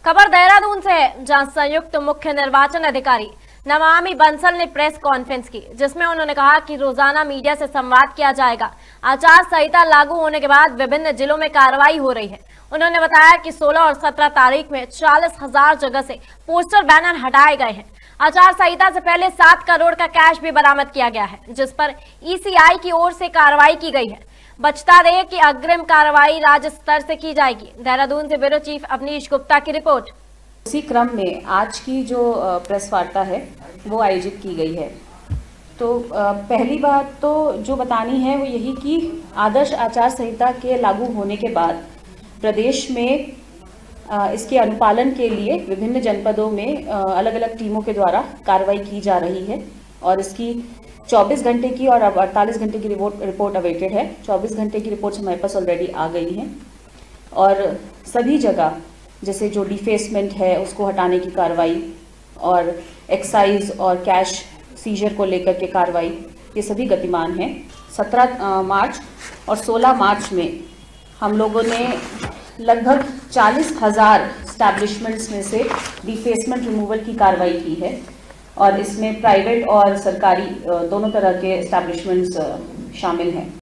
खबर देहरादून से है, जहां संयुक्त मुख्य निर्वाचन अधिकारी नमामि बंसल ने प्रेस कॉन्फ्रेंस की, जिसमें उन्होंने कहा कि रोजाना मीडिया से संवाद किया जाएगा। आचार संहिता लागू होने के बाद विभिन्न जिलों में कार्रवाई हो रही है। उन्होंने बताया कि 16 और 17 तारीख में 40,000 जगह से पोस्टर बैनर हटाए गए हैं। आचार संहिता से पहले 7 करोड़ का कैश भी बरामद किया गया है, जिस पर ईसीआई की ओर से कार्रवाई की गई है। बचता रहे कि अग्रिम कार्रवाई राज्य स्तर से की जाएगी। देहरादून से ब्यूरो चीफ अवनीश गुप्ता की रिपोर्ट। उसी क्रम में आज की जो प्रेस वार्ता है वो आयोजित की गई है। तो पहली बात तो जो बतानी है वो यही कि आदर्श आचार संहिता के लागू होने के बाद प्रदेश में इसके अनुपालन के लिए विभिन्न जनपदों में अलग अलग टीमों के द्वारा कार्रवाई की जा रही है और इसकी 24 घंटे की और अब 48 घंटे की रिपोर्ट अवेटेड है। 24 घंटे की रिपोर्ट्स हमारे पास ऑलरेडी आ गई हैं और सभी जगह जैसे जो डिफेसमेंट है उसको हटाने की कार्रवाई और एक्साइज और कैश सीजर को लेकर के कार्रवाई, ये सभी गतिमान हैं। 17 मार्च और 16 मार्च में हम लोगों ने लगभग 40,000 स्टैब्लिशमेंट्स में से डिफेसमेंट रिमूवल की कार्रवाई की है और इसमें प्राइवेट और सरकारी दोनों तरह के एस्टैब्लिशमेंट्स शामिल हैं।